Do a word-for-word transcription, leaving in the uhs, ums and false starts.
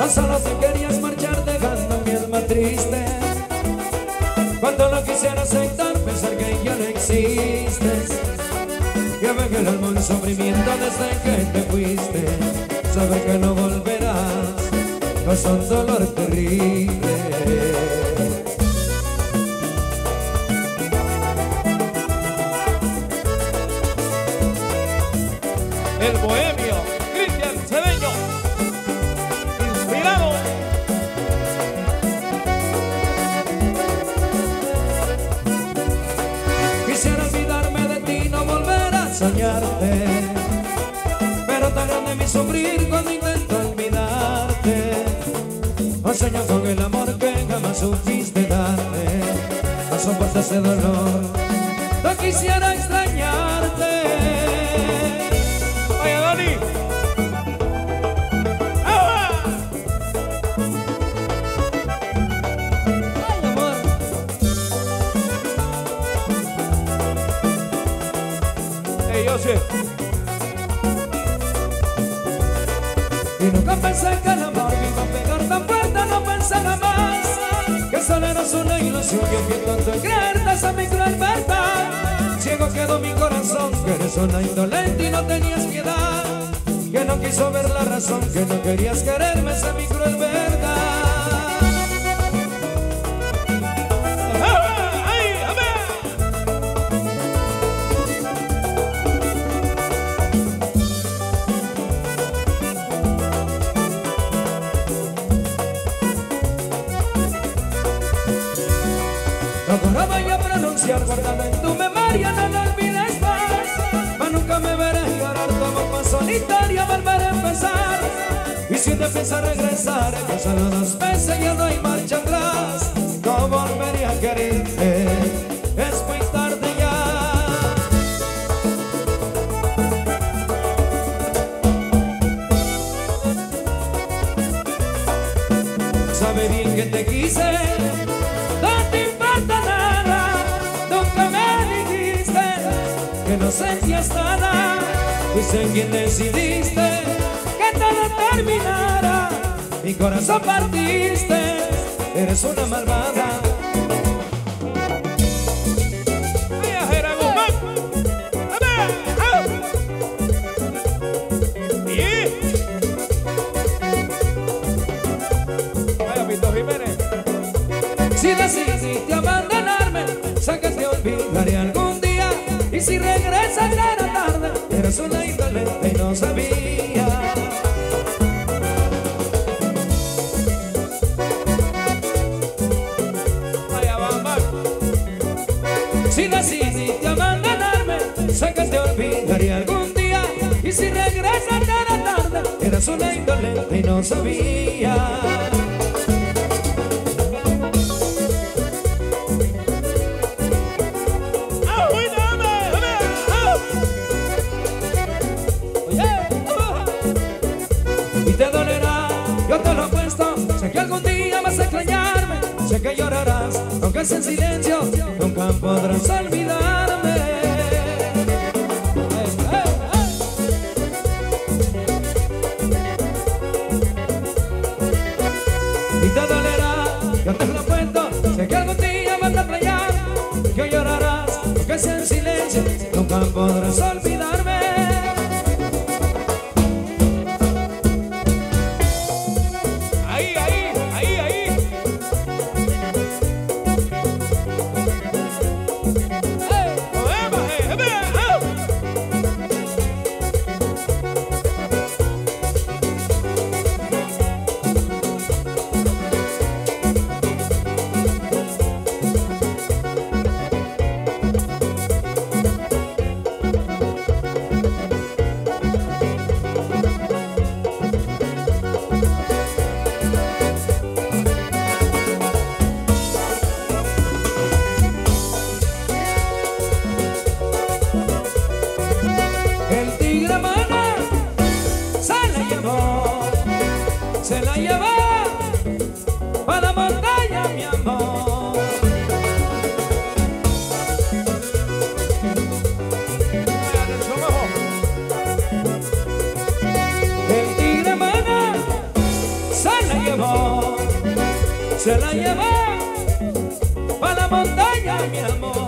O solo te querías marchar dejando mi alma triste. Cuando no quisiera aceptar, pensar que ya no existes. Ya ve que el alma un sufrimiento desde que te fuiste. Saber que no volverás causa un dolor terrible. El bohemio Cristian Cedeño, inspirado. Quisiera olvidarme de ti, no volver a soñarte, pero tan grande mi sufrir cuando intento olvidarte. O sueño con el amor que jamás supiste darme. No soporto ese dolor, no quisiera extrañarte. Oye, Dani. ¡Ah! Ay, amor. Ey, yo sé. Y nunca pensé que el amor me iba a pegar tan fuerte, no pensé jamás que solo eras una ilusión. Yo fui tonto en creerte esa mi cruel verdad. Ciego quedó mi corazón, que eres una indolente y no tenías piedad. Que no quiso ver la razón, que no querías quererme, esa mi cruel verdad. ¡Ay, a ver! Ahora voy a pronunciar, guardado en tu memoria, no lo olvides más. Mas nunca me veré llorar como más solitaria, volver a empezar. Y si te piensas regresar, que solo dos veces ya no hay marcha atrás. No volvería a quererte, es muy tarde ya. Sabe bien que te quise, no te importa nada. Nunca me dijiste que no sentías nada. Fuiste quien decidiste que todo terminara. Mi corazón partiste, eres una malvada. ¡Vaya, Jera Guzmán! ¡A ver! ¡Ah! ¿Y? Vaya, Pito Jiménez. Si decidiste abandonarme, sé que te olvidaré algún día. Y si regresas ya era tarde, eres una indolente y no sabía. Vaya, Bambam. Si decidiste abandonarme, sé que te olvidaré algún día. Y si regresas ya era tarde, eres una indolente y no sabía. ¡Ah, bueno, a ver, a ver! ¡Ah! Y te dolerá, yo te lo apuesto. Sé que algún día vas a extrañarme, sé que llorarás, aunque sea en silencio, nunca podrás olvidarme. Hey, hey, hey. Y te dolerá, yo te lo apuesto. Sé que algún día vas a extrañar, que llorarás, aunque sea en silencio, nunca podrás olvidarme. Ahí, ahí, ahí, ahí. Poema, eh, a ver, ¡ah! El tigre mana se la llevó, se la llevó para la montaña, mi amor. El tigre mana se la se la llevó pa' la montaña, mi amor.